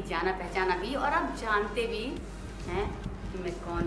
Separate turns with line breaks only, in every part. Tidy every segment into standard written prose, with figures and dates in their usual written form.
जाना पहचाना भी और आप जानते भी हैं कि मैं कौन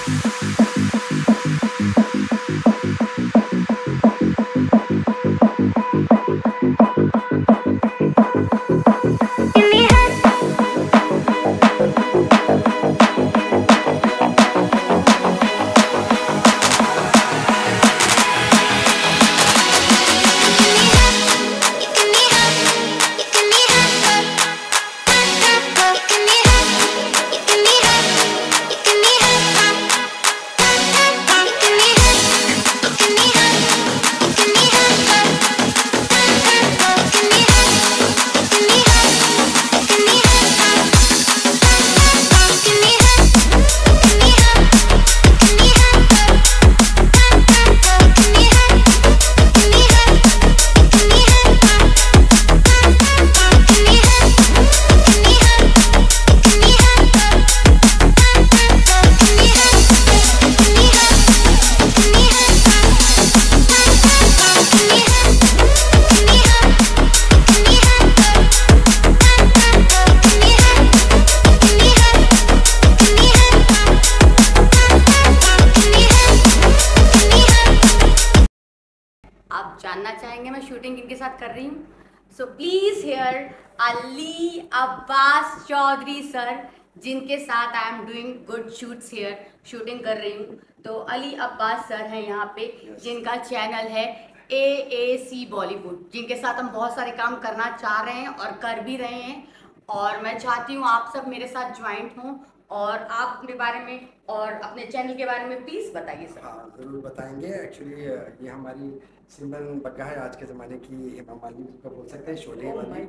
आप जानना चाहेंगे मैं शूटिंग किनके साथ कर रही हूँ? So please here Ali Abbas Chaudhary sir, जिनके साथ I am doing good shoots here, shooting कर रही हूँ। तो अली अब्बास सर हैं यहाँ पे, जिनका चैनल है AAC बॉलीवुड, जिनके साथ हम बहुत सारे काम करना चाह रहे हैं और कर भी रहे हैं। और मैं चाहती हूँ आप सब मेरे साथ ज्वाइंट हों और आप अपने बारे में और अपने चैनल के बारे में प्लीज़ बताइए सर।
हाँ, ज़रूर बताएंगे। एक्चुअली ये हमारी सिमरन बग्गा है, आज के ज़माने की हेमा मालिनी को बोल सकते हैं, शोले वाली।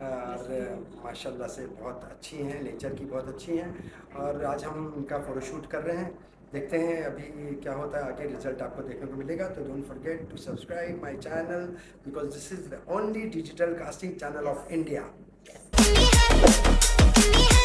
और माशाल्लाह से बहुत अच्छी हैं, नेचर की बहुत अच्छी हैं। और आज हम उनका फ़ोटोशूट कर रहे हैं, देखते हैं अभी क्या होता है, आगे रिजल्ट आपको देखने को मिलेगा। तो don't forget to subscribe my channel because this is the only digital casting channel of India.